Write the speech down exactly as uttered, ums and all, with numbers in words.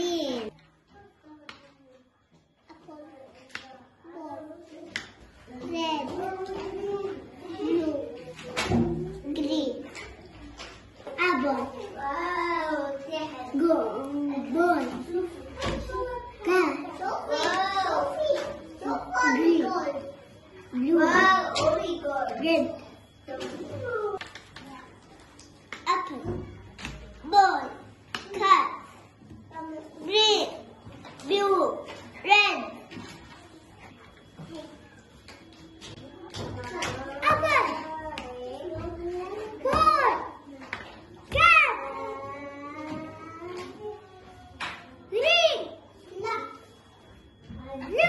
green. Red, blue, green. Apple. Wow. Go, boy. Cat. Green. Blue. Wow. Red. Apple. Ball. Cat. Green. Blue. Red. Apple. Ball. Cat. Green. Blue.